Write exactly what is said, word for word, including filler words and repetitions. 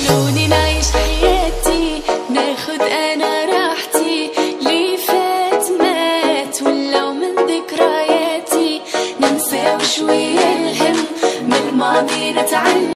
خلوني نعيش حياتي، ناخد انا راحتي، لي فات مات ولو من ذكرياتي، ننسى وشوية الهم من الماضي نتعلم.